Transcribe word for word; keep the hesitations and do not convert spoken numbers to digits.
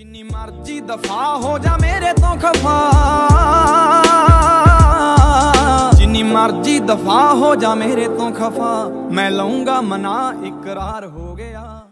जिन्नी मर्जी दफा हो जा मेरे तो खफा, जिन्नी मर्जी दफा हो जा मेरे तो खफा, मैं लऊंगा मना इकरार हो गया।